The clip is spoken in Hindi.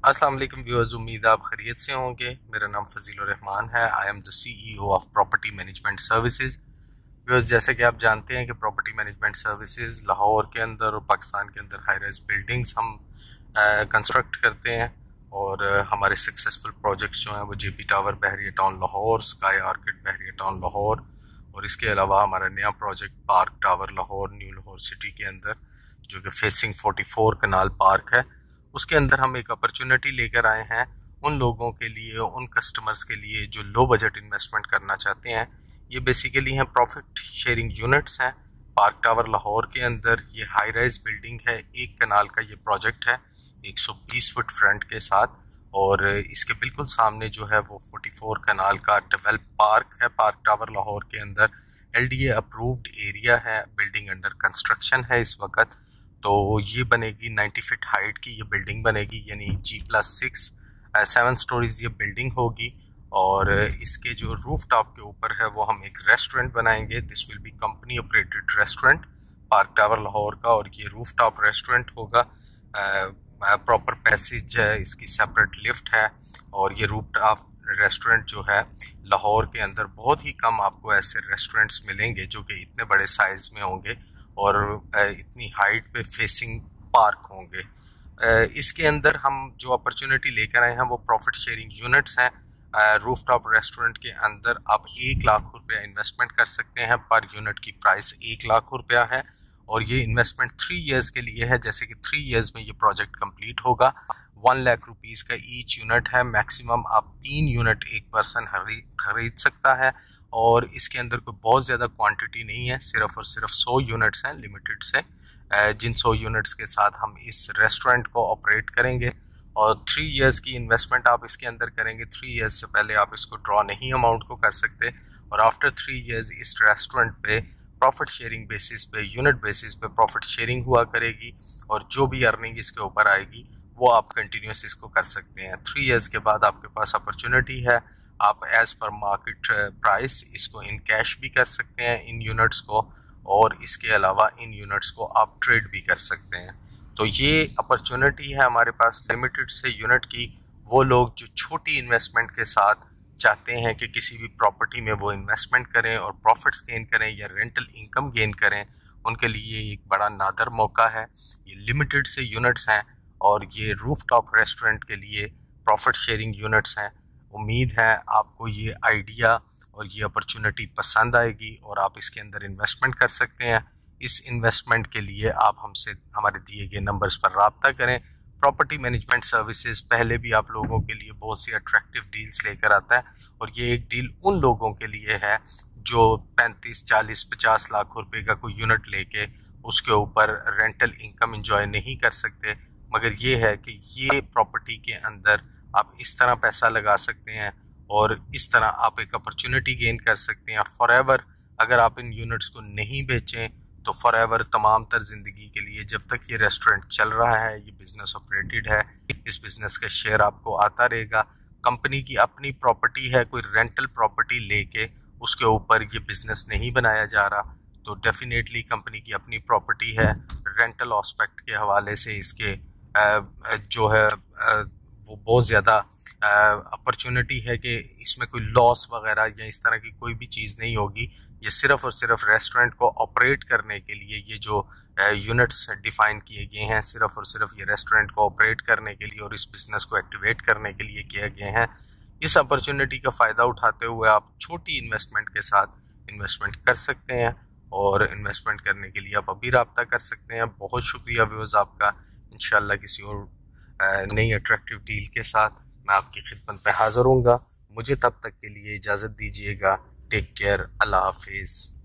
अस्सलाम वालेकुम व्यूअर्स, उम्मीद आप खैरियत से होंगे। मेरा नाम फजीलुर रहमान है। I am the CEO of property management services. Viewers, जैसे कि आप जानते हैं कि प्रॉपर्टी मैनेजमेंट सर्विसेज लाहौर के अंदर और पाकिस्तान के अंदर हाई राइज बिल्डिंग्स हम कंस्ट्रक्ट करते हैं और हमारे सक्सेसफुल प्रोजेक्ट्स जो हैं वो JP tower Bahria town Lahore, sky orchid Bahria town Lahore और इसके अलावा हमारा नया project park tower Lahore, new Lahore city के अंदर, जो कि फेसिंग 44 कनाल पार्क है। उसके अंदर हम एक अपॉर्चुनिटी लेकर आए हैं उन लोगों के लिए, उन कस्टमर्स के लिए जो लो बजट इन्वेस्टमेंट करना चाहते हैं। ये बेसिकली हैं प्रॉफिट शेयरिंग यूनिट्स हैं। पार्क टावर लाहौर के अंदर ये हाई राइज बिल्डिंग है, 1 कनाल का ये प्रोजेक्ट है 120 फुट फ्रंट के साथ, और इसके बिल्कुल सामने जो है वो 44 कनाल का डेवलप पार्क है। पार्क टावर लाहौर के अंदर LDA अप्रूव्ड एरिया है, बिल्डिंग अंडर कंस्ट्रक्शन है इस वक्त। तो ये बनेगी 90 फीट हाइट की ये बिल्डिंग बनेगी, यानी G+6 7 स्टोरीज ये बिल्डिंग होगी। और इसके जो रूफ टॉप के ऊपर है वो हम एक रेस्टोरेंट बनाएंगे। This will be company operated restaurant park tower Lahore का, और ये रूफ टॉप रेस्टोरेंट होगा। प्रॉपर पैसेज है, इसकी सेपरेट लिफ्ट है, और ये रूफ टॉप रेस्टोरेंट जो है लाहौर के अंदर बहुत ही कम आपको ऐसे रेस्टोरेंट्स मिलेंगे जो कि इतने बड़े साइज में होंगे और इतनी हाइट पे फेसिंग पार्क होंगे। इसके अंदर हम जो अपॉर्चुनिटी लेकर आए हैं वो प्रॉफिट शेयरिंग यूनिट्स हैं। रूफ टॉप रेस्टोरेंट के अंदर आप 1 लाख रुपया इन्वेस्टमेंट कर सकते हैं। पर यूनिट की प्राइस 1 लाख रुपया है, और ये इन्वेस्टमेंट 3 इयर्स के लिए है। जैसे कि 3 इयर्स में ये प्रोजेक्ट कंप्लीट होगा। 1 लाख रुपीज़ का ईच यूनिट है। मैक्सिमम आप 3 यूनिट एक पर्सन खरीद सकता है, और इसके अंदर कोई बहुत ज़्यादा क्वांटिटी नहीं है, सिर्फ और सिर्फ 100 यूनिट्स हैं लिमिटेड से, जिन 100 यूनिट्स के साथ हम इस रेस्टोरेंट को ऑपरेट करेंगे। और 3 इयर्स की इन्वेस्टमेंट आप इसके अंदर करेंगे। 3 इयर्स से पहले आप इसको ड्रॉ नहीं अमाउंट को कर सकते, और आफ्टर 3 इयर्स इस रेस्टोरेंट पे प्रॉफिट शेयरिंग बेसिस पे, यूनिट बेसिस पे प्रॉफिट शेयरिंग हुआ करेगी, और जो भी अर्निंग इसके ऊपर आएगी वो आप कंटिन्यूस इसको कर सकते हैं। 3 इयर्स के बाद आपके पास अपॉर्चुनिटी है, आप एज पर मार्केट प्राइस इसको इन कैश भी कर सकते हैं इन यूनिट्स को, और इसके अलावा इन यूनिट्स को आप ट्रेड भी कर सकते हैं। तो ये अपॉर्चुनिटी है हमारे पास लिमिटेड से यूनिट की। वो लोग जो छोटी इन्वेस्टमेंट के साथ चाहते हैं कि किसी भी प्रॉपर्टी में वो इन्वेस्टमेंट करें और प्रॉफिट्स गेन करें या रेंटल इनकम गेन करें, उनके लिए एक बड़ा नादर मौका है। ये लिमिटेड से यूनिट्स हैं, और ये रूफ टॉप रेस्टोरेंट के लिए प्रॉफिट शेयरिंग यूनिट्स हैं। उम्मीद है आपको ये आइडिया और ये अपॉर्चुनिटी पसंद आएगी और आप इसके अंदर इन्वेस्टमेंट कर सकते हैं। इस इन्वेस्टमेंट के लिए आप हमसे हमारे दिए गए नंबर्स पर रब्ता करें। प्रॉपर्टी मैनेजमेंट सर्विसेज पहले भी आप लोगों के लिए बहुत सी अट्रैक्टिव डील्स लेकर आता है, और ये एक डील उन लोगों के लिए है जो 35, 40, 50 लाख रुपए का कोई यूनिट लेके उसके ऊपर रेंटल इनकम इंजॉय नहीं कर सकते। मगर ये है कि ये प्रॉपर्टी के अंदर आप इस तरह पैसा लगा सकते हैं और इस तरह आप एक अपॉर्चुनिटी गेन कर सकते हैं फॉरएवर। अगर आप इन यूनिट्स को नहीं बेचें तो फॉरएवर, तमाम तर ज़िंदगी के लिए, जब तक ये रेस्टोरेंट चल रहा है, ये बिज़नेस ऑपरेटेड है, इस बिज़नेस का शेयर आपको आता रहेगा। कंपनी की अपनी प्रॉपर्टी है, कोई रेंटल प्रॉपर्टी लेके उसके ऊपर ये बिज़नेस नहीं बनाया जा रहा। तो डेफिनेटली कंपनी की अपनी प्रॉपर्टी है। रेंटल ऑस्पेक्ट के हवाले से इसके जो है वो बहुत ज़्यादा अपॉर्चुनिटी है कि इसमें कोई लॉस वगैरह या इस तरह की कोई भी चीज़ नहीं होगी। ये सिर्फ और सिर्फ रेस्टोरेंट को ऑपरेट करने के लिए ये जो यूनिट्स डिफ़ाइन किए गए हैं, सिर्फ और सिर्फ ये रेस्टोरेंट को ऑपरेट करने के लिए और इस बिज़नेस को एक्टिवेट करने के लिए किए गए हैं। इस अपॉर्चुनिटी का फ़ायदा उठाते हुए आप छोटी इन्वेस्टमेंट के साथ इन्वेस्टमेंट कर सकते हैं, और इन्वेस्टमेंट करने के लिए आप अभी रब्ता कर सकते हैं। बहुत शुक्रिया व्यूअर्स आपका। इंशाल्लाह किसी और नई अट्रैक्टिव डील के साथ मैं आपकी खिदमत में हाज़िर हूँगा। मुझे तब तक के लिए इजाज़त दीजिएगा। टेक केयर, अल्लाह हाफिज़।